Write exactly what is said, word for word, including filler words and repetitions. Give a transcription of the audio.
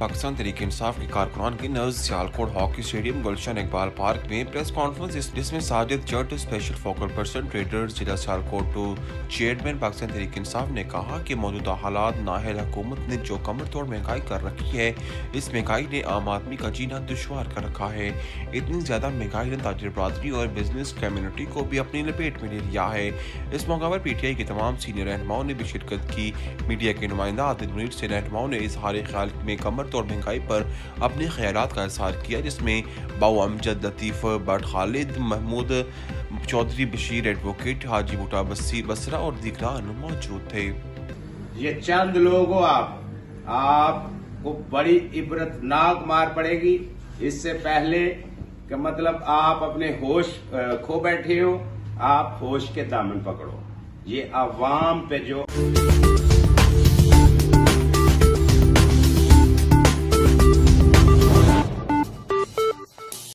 पाकिस्तान तहरीक इंसाफ के कारकुनान की नज़र Sialkot hockey stadium Gulshan Iqbal park में प्रेस कॉन्फ्रेंस जिसमें Sajid Jat special focal person traders जिला सियालकोट टू चेयरमैन पाकिस्तान तहरीक इंसाफ ने कहा कि मौजूदा हालात नाहल हुकूमत ने जो कमर तोड़ महंगाई कर रखी है, इस महंगाई ने आम आदमी का जीना दुश्वार कर रखा है। इतनी ज्यादा महंगाई ने ताजिर बरादरी और बिजनेस कम्युनिटी को भी अपनी लपेट में ले लिया है। इस मौका पर पी टी आई के तमाम सीनियर रहनुमाओं ने भी शिरकत की। मीडिया के नुमाइंदा आदिल मुनीर से रहनुमाओं ने इजहार ख्याल में कमर तोड़ महंगाई पर अपने ख्यालात का इजहार किया, जिसमें बाऊ अमजद, लतीफ बट, खालिद महमूद, चौधरी बशीर, एडवोकेट हाजी बूटा बसीर बसरा और दीगरान मौजूद थे। ये चंद लोग हो आप आपको बड़ी इबरतनाक मार पड़ेगी। इससे पहले कि मतलब आप अपने होश खो बैठे हो, आप होश के दामन पकड़ो। ये अवाम पे जो